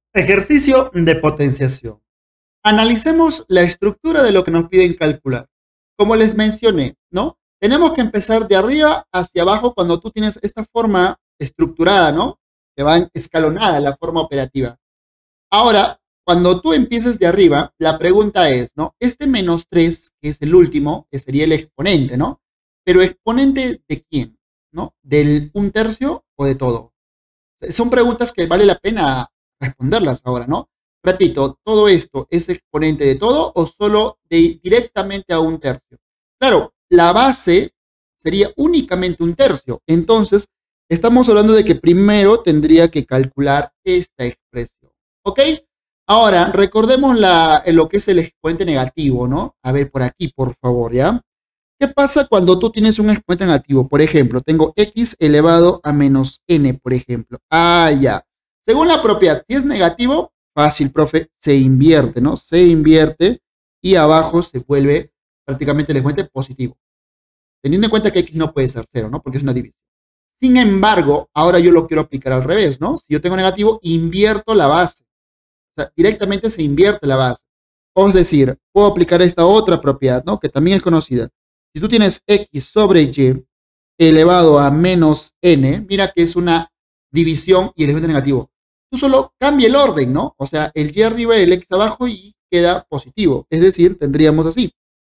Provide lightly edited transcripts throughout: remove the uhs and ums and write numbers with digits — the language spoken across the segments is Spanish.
Ejercicio de potenciación. Analicemos la estructura de lo que nos piden calcular. Como les mencioné, ¿no? Tenemos que empezar de arriba hacia abajo cuando tú tienes esta forma estructurada, ¿no? Que va escalonada la forma operativa. Ahora, cuando tú empieces de arriba, la pregunta es, ¿no? Este menos 3, que es el último, que sería el exponente, ¿no? Pero exponente de quién, ¿no? ¿Del un tercio o de todo? Son preguntas que vale la pena responderlas ahora, ¿no? Repito, ¿todo esto es exponente de todo o solo directamente a un tercio? Claro, la base sería únicamente un tercio. Entonces, estamos hablando de que primero tendría que calcular esta expresión. ¿Ok? Ahora, recordemos lo que es el exponente negativo, ¿no? A ver, por aquí, por favor, ¿ya? ¿Qué pasa cuando tú tienes un exponente negativo? Por ejemplo, tengo x elevado a menos n, por ejemplo. Ah, ya. Según la propiedad, si es negativo, fácil, profe, se invierte, ¿no? Se invierte y abajo se vuelve prácticamente el exponente positivo. Teniendo en cuenta que x no puede ser cero, ¿no? Porque es una división. Sin embargo, ahora yo lo quiero aplicar al revés, ¿no? Si yo tengo negativo, invierto la base. O sea, directamente se invierte la base. Es decir, puedo aplicar esta otra propiedad, ¿no? Que también es conocida. Si tú tienes x sobre y elevado a menos n, mira que es una división y el exponente negativo. Tú solo cambia el orden, ¿no? O sea, el y arriba y el x abajo y queda positivo. Es decir, tendríamos así.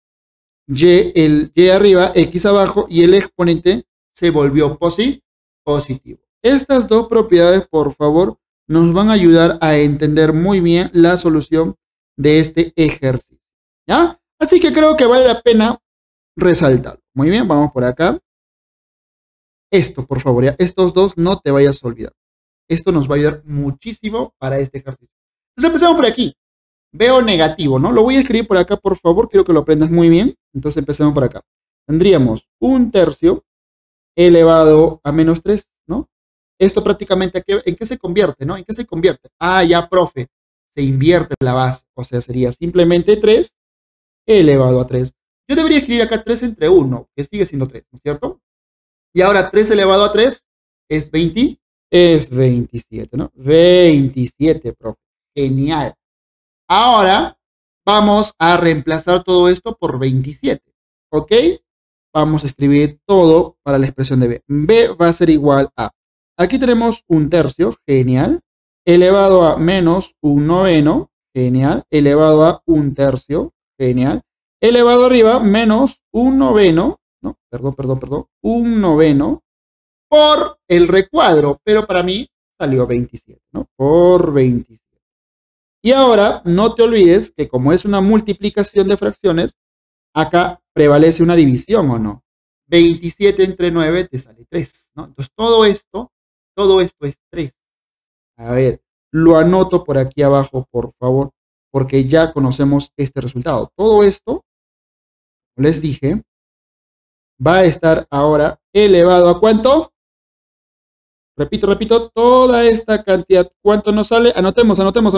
El y arriba, x abajo y el exponente se volvió positivo. Estas dos propiedades, por favor, nos van a ayudar a entender muy bien la solución de este ejercicio. ¿Ya? Así que creo que vale la pena resaltarlo. Muy bien, vamos por acá. Esto, por favor, ya. Estos dos no te vayas a olvidar. Esto nos va a ayudar muchísimo para este ejercicio. Entonces empezamos por aquí. Veo negativo, ¿no? Lo voy a escribir por acá, por favor. Quiero que lo aprendas muy bien. Entonces empecemos por acá. Tendríamos un tercio elevado a menos 3, ¿no? Esto prácticamente, ¿en qué se convierte, no? ¿En qué se convierte? Ah, ya, profe. Se invierte la base. O sea, sería simplemente 3 elevado a 3. Yo debería escribir acá 3 entre 1, que sigue siendo 3, ¿no es cierto? Y ahora 3 elevado a 3 es 20, es 27, ¿no? 27, profe. Genial. Ahora vamos a reemplazar todo esto por 27, ¿ok? Vamos a escribir todo para la expresión de b. b va a ser igual a, aquí tenemos un tercio, genial, elevado a menos un noveno, genial, elevado a un tercio, genial, elevado arriba menos un noveno, no, perdón, un noveno por el recuadro, pero para mí salió 27, ¿no? Por 27. Y ahora no te olvides que como es una multiplicación de fracciones, acá prevalece una división, ¿o no? 27 entre 9 te sale 3, ¿no? Entonces todo esto es 3. A ver, lo anoto por aquí abajo, por favor, porque ya conocemos este resultado. Todo esto, como les dije, va a estar ahora elevado a ¿cuánto? Repito, toda esta cantidad, ¿cuánto nos sale? Anotemos.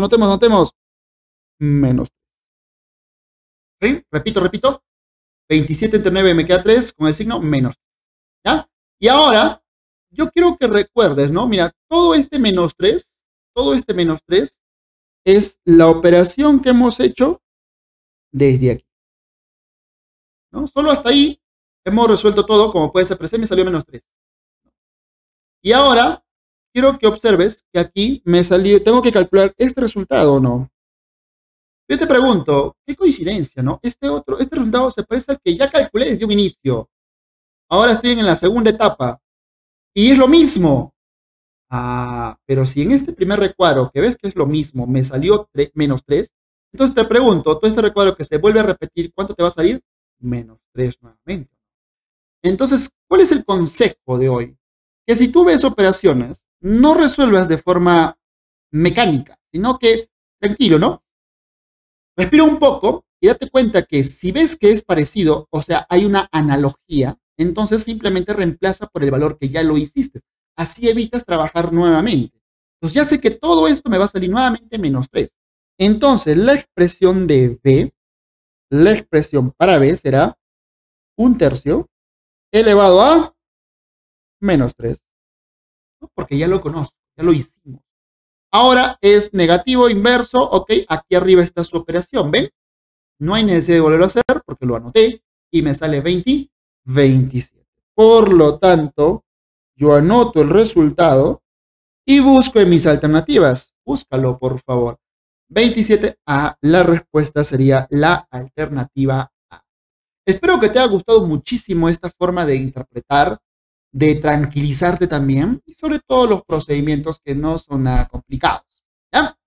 Menos. ¿Sí? Repito. 27 entre 9 me queda 3 con el signo menos. ¿Ya? Y ahora, yo quiero que recuerdes, ¿no? Mira, todo este menos 3 es la operación que hemos hecho desde aquí, ¿no? Solo hasta ahí hemos resuelto todo, como puedes apreciar, me salió menos 3. Y ahora, quiero que observes que aquí me salió, tengo que calcular este resultado, ¿no? Yo te pregunto, qué coincidencia, ¿no? Este resultado se parece al que ya calculé desde un inicio. Ahora estoy en la segunda etapa. Y es lo mismo. Ah, pero si en este primer recuadro, que ves que es lo mismo, me salió menos 3, entonces te pregunto, todo este recuadro que se vuelve a repetir, ¿cuánto te va a salir? Menos 3 nuevamente. Entonces, ¿cuál es el consejo de hoy? Que si tú ves operaciones, no resuelvas de forma mecánica, sino que, tranquilo, ¿no? Respira un poco y date cuenta que si ves que es parecido, o sea, hay una analogía, entonces simplemente reemplaza por el valor que ya lo hiciste. Así evitas trabajar nuevamente. Entonces ya sé que todo esto me va a salir nuevamente menos 3. Entonces la expresión de B, la expresión para B será un tercio elevado a menos 3, ¿no? Porque ya lo conozco, ya lo hicimos. Ahora es negativo, inverso, ok, aquí arriba está su operación, ¿ven? No hay necesidad de volverlo a hacer porque lo anoté y me sale 20, 27. Por lo tanto, yo anoto el resultado y busco en mis alternativas. Búscalo, por favor. 27A, la respuesta sería la alternativa A. Espero que te haya gustado muchísimo esta forma de interpretar, de tranquilizarte también y sobre todo los procedimientos que no son nada complicados. ¿Ya?